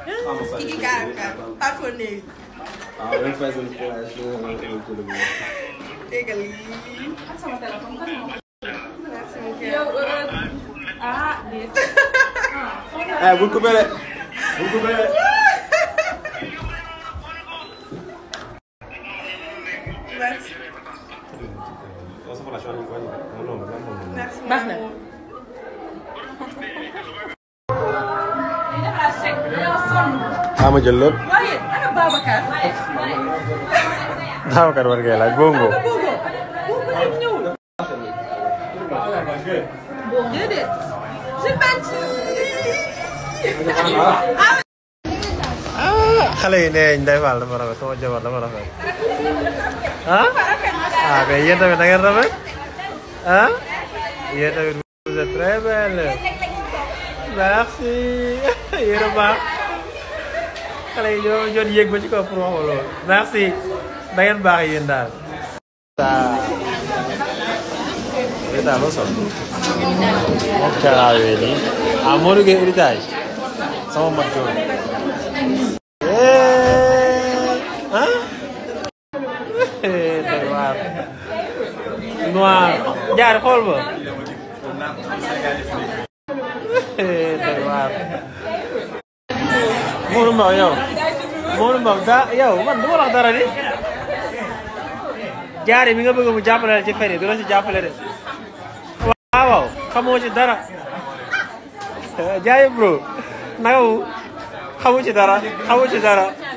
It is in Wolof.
Kiki Kaka, Pafonei. Ah, vamos fazer um flash. Pega ali. Passa meu telefone, tá não. Vou comer. Vou comer. Merci. Posso falar chora com ele? Não. Merci. Basta. Ma jël lépp. Waaye ana Babacar. Babacar war ngay laaj bongo. Bongo ñëwul. Déedéet. Je bâti. Xale yi nee nañ Ndeye Fall dafa rafet sama jabar dafa rafet. Mais yéen tamit da ngeen rafet. Yéen tamit vous êtes très belle. Merci. Yéen a baax. Xale yi ñoo jot yéeg ba ci kaw pour wax loolu. Merci. Da ngeen baax yéen daal. Héritage loo sol. moom caraawee nii. moo duggee héritage. sama mag coono. noir. jaar xool ba. noir. Modou Mbaw yow. Modou Mbaw yow man du ma wax dara di. jaari mi nga bëgg mu jàppale la ci feri du la ci jàppale de. waaw xamoo ci dara. jaay bro naka wu xamu ci dara.